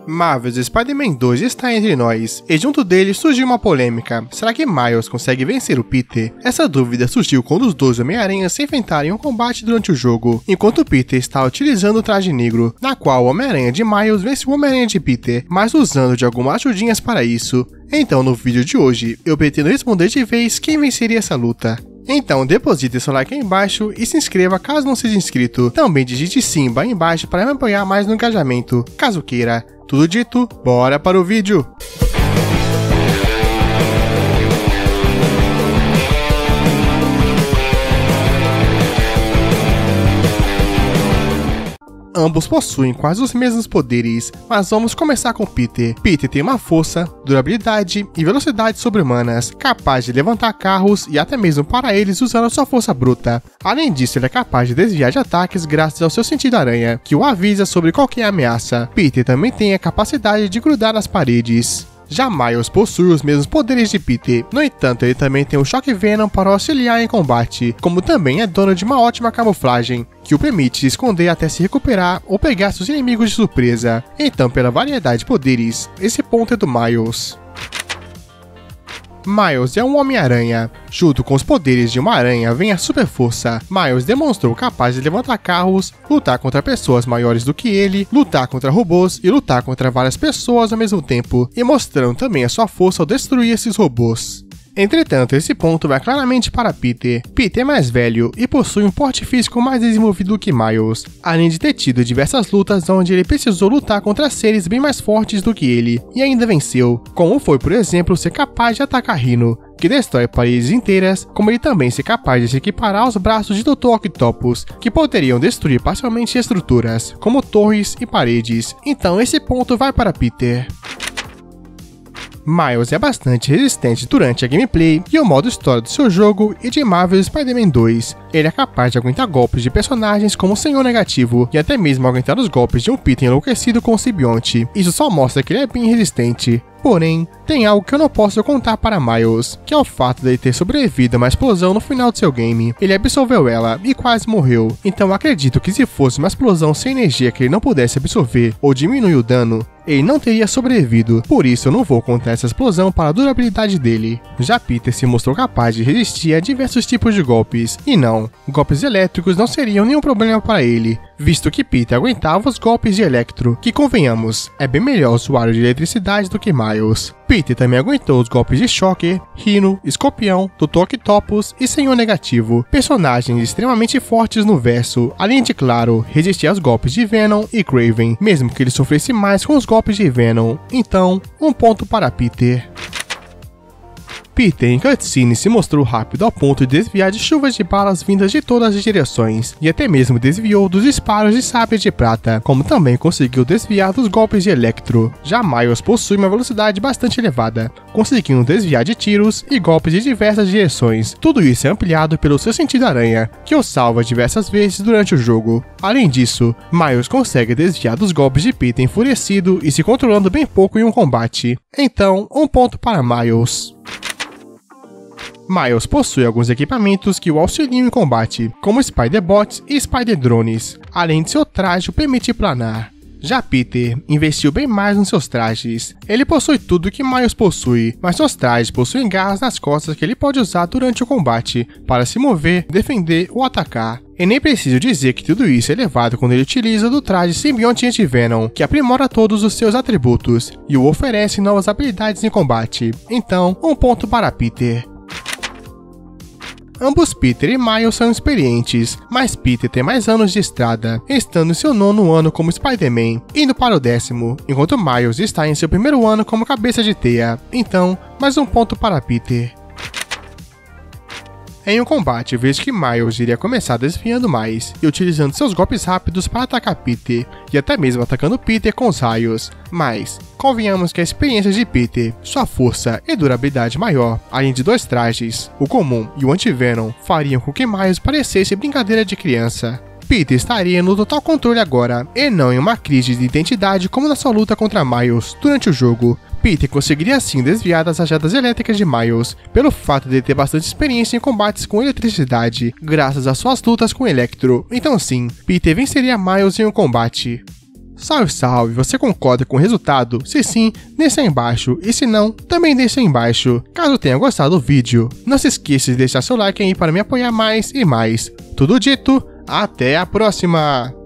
Marvel's Spider-Man 2 está entre nós, e junto dele surgiu uma polêmica. Será que Miles consegue vencer o Peter? Essa dúvida surgiu quando os dois Homem-Aranhas se enfrentaram em um combate durante o jogo, enquanto Peter está utilizando o traje negro, na qual o Homem-Aranha de Miles vence o Homem-Aranha de Peter, mas usando de algumas ajudinhas para isso. Então no vídeo de hoje, eu pretendo responder de vez quem venceria essa luta. Então deposite seu like aí embaixo e se inscreva caso não seja inscrito. Também digite Simba aí embaixo para me apoiar mais no engajamento, caso queira. Tudo dito, bora para o vídeo! Ambos possuem quase os mesmos poderes, mas vamos começar com Peter. Peter tem uma força, durabilidade e velocidade sobre-humanas, capaz de levantar carros e até mesmo para eles usando sua força bruta. Além disso, ele é capaz de desviar de ataques graças ao seu sentido aranha, que o avisa sobre qualquer ameaça. Peter também tem a capacidade de grudar nas paredes. Já Miles possui os mesmos poderes de Peter, no entanto ele também tem o Shock Venom para auxiliar em combate, como também é dono de uma ótima camuflagem, que o permite se esconder até se recuperar ou pegar seus inimigos de surpresa. Então, pela variedade de poderes, esse ponto é do Miles. Miles é um Homem-Aranha. Junto com os poderes de uma aranha vem a super força. Miles demonstrou capaz de levantar carros, lutar contra pessoas maiores do que ele, lutar contra robôs e lutar contra várias pessoas ao mesmo tempo, e mostrando também a sua força ao destruir esses robôs. Entretanto, esse ponto vai claramente para Peter. Peter é mais velho e possui um porte físico mais desenvolvido que Miles, além de ter tido diversas lutas onde ele precisou lutar contra seres bem mais fortes do que ele, e ainda venceu, como foi, por exemplo, ser capaz de atacar Rhino, que destrói paredes inteiras, como ele também ser capaz de se equiparar aos braços de Dr. Octopus, que poderiam destruir parcialmente estruturas, como torres e paredes. Então esse ponto vai para Peter. Miles é bastante resistente durante a gameplay e o modo história do seu jogo e de Marvel's Spider-Man 2. Ele é capaz de aguentar golpes de personagens como o Senhor Negativo e até mesmo aguentar os golpes de um Peter enlouquecido com o simbionte. Isso só mostra que ele é bem resistente. Porém, tem algo que eu não posso contar para Miles, que é o fato de ele ter sobrevivido a uma explosão no final do seu game. Ele absorveu ela e quase morreu, então acredito que se fosse uma explosão sem energia que ele não pudesse absorver ou diminuir o dano, ele não teria sobrevivido, por isso eu não vou contar essa explosão para a durabilidade dele. Já Peter se mostrou capaz de resistir a diversos tipos de golpes, e não, golpes elétricos não seriam nenhum problema para ele, visto que Peter aguentava os golpes de Electro, que convenhamos, é bem melhor usuário de eletricidade do que Miles. Peter também aguentou os golpes de Shocker, Rhino, Escorpião, Dr. Octopus e Senhor Negativo, personagens extremamente fortes no verso, além de, claro, resistir aos golpes de Venom e Kraven, mesmo que ele sofresse mais com os golpes de Venom. Então, um ponto para Peter. Peter em cutscene se mostrou rápido ao ponto de desviar de chuvas de balas vindas de todas as direções, e até mesmo desviou dos disparos de sabre de prata, como também conseguiu desviar dos golpes de Electro. Já Miles possui uma velocidade bastante elevada, conseguindo desviar de tiros e golpes de diversas direções. Tudo isso é ampliado pelo seu sentido aranha, que o salva diversas vezes durante o jogo. Além disso, Miles consegue desviar dos golpes de Peter enfurecido e se controlando bem pouco em um combate. Então, um ponto para Miles. Miles possui alguns equipamentos que o auxiliam em combate, como Spider-Bots e Spider-Drones, além de seu traje o permitir planar. Já Peter investiu bem mais nos seus trajes. Ele possui tudo que Miles possui, mas seus trajes possuem garras nas costas que ele pode usar durante o combate, para se mover, defender ou atacar. E nem preciso dizer que tudo isso é levado quando ele utiliza do traje simbionte anti-Venom, que aprimora todos os seus atributos, e o oferece novas habilidades em combate. Então, um ponto para Peter. Ambos Peter e Miles são experientes, mas Peter tem mais anos de estrada, estando em seu 9º ano como Spider-Man, indo para o 10º, enquanto Miles está em seu 1º ano como cabeça de teia. Então, mais um ponto para Peter. Em um combate, vejo que Miles iria começar desviando mais e utilizando seus golpes rápidos para atacar Peter, e até mesmo atacando Peter com os raios. Mas, convenhamos que a experiência de Peter, sua força e durabilidade maior, além de dois trajes, o comum e o anti-Venom, fariam com que Miles parecesse brincadeira de criança. Peter estaria no total controle agora, e não em uma crise de identidade como na sua luta contra Miles durante o jogo. Peter conseguiria assim desviar das rajadas elétricas de Miles, pelo fato de ter bastante experiência em combates com eletricidade, graças às suas lutas com Electro. Então sim, Peter venceria Miles em um combate. Salve, salve, você concorda com o resultado? Se sim, deixa aí embaixo, e se não, também deixa aí embaixo. Caso tenha gostado do vídeo, não se esqueça de deixar seu like aí para me apoiar mais e mais. Tudo dito, até a próxima!